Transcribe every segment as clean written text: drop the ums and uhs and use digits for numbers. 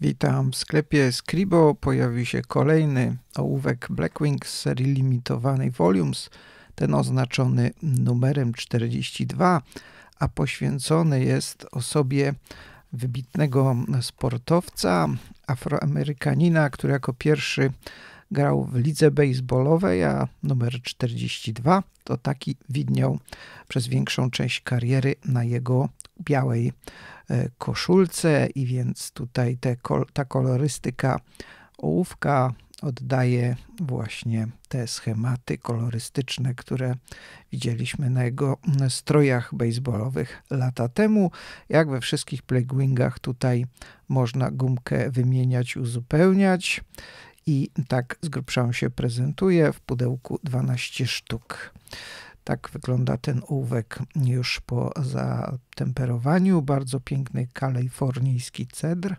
Witam. W sklepie Scribo pojawił się kolejny ołówek Blackwing z serii limitowanej Volumes, ten oznaczony numerem 42, a poświęcony jest osobie wybitnego sportowca, Afroamerykanina, który jako pierwszy grał w lidze baseballowej, a numer 42 to taki widniał przez większą część kariery na jego białej koszulce, i więc tutaj ta kolorystyka ołówka oddaje właśnie te schematy kolorystyczne, które widzieliśmy na jego strojach baseballowych lata temu. Jak we wszystkich Blackwingach tutaj można gumkę wymieniać, uzupełniać i tak z grubsza on się prezentuje w pudełku 12 sztuk. Tak wygląda ten ołówek już po zatemperowaniu. Bardzo piękny kalifornijski cedr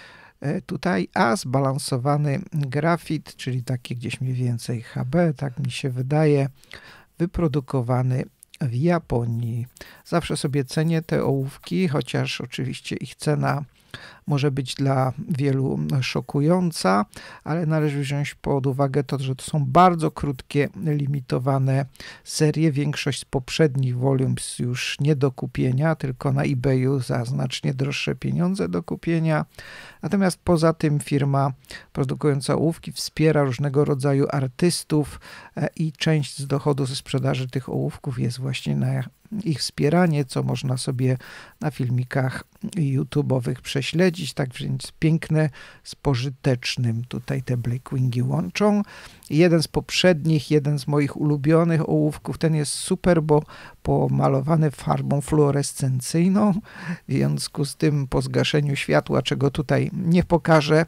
tutaj, a zbalansowany grafit, czyli taki gdzieś mniej więcej HB, tak mi się wydaje, wyprodukowany w Japonii. Zawsze sobie cenię te ołówki, chociaż oczywiście ich cena może być dla wielu szokująca, ale należy wziąć pod uwagę to, że to są bardzo krótkie, limitowane serie. Większość z poprzednich volumes już nie do kupienia, tylko na eBayu za znacznie droższe pieniądze do kupienia. Natomiast poza tym firma produkująca ołówki wspiera różnego rodzaju artystów i część z dochodu ze sprzedaży tych ołówków jest właśnie na ich wspieranie, co można sobie na filmikach YouTube'owych prześledzić. Tak więc piękne z pożytecznym tutaj te Blackwingi łączą. Jeden z poprzednich, jeden z moich ulubionych ołówków, ten jest super, bo pomalowany farbą fluorescencyjną, w związku z tym po zgaszeniu światła, czego tutaj nie pokażę,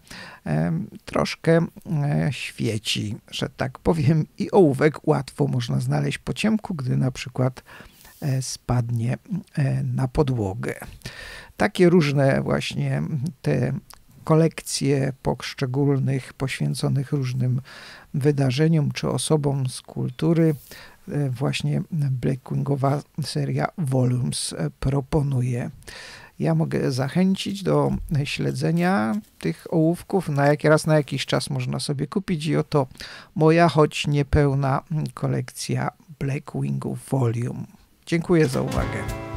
troszkę świeci, że tak powiem, i ołówek łatwo można znaleźć po ciemku, gdy na przykład spadnie na podłogę. Takie różne właśnie te kolekcje poszczególnych, poświęconych różnym wydarzeniom czy osobom z kultury, właśnie Blackwingowa seria Volumes proponuje. Ja mogę zachęcić do śledzenia tych ołówków. Raz na jakiś czas można sobie kupić i oto moja, choć niepełna kolekcja Blackwingów Volume. Dziękuję za uwagę.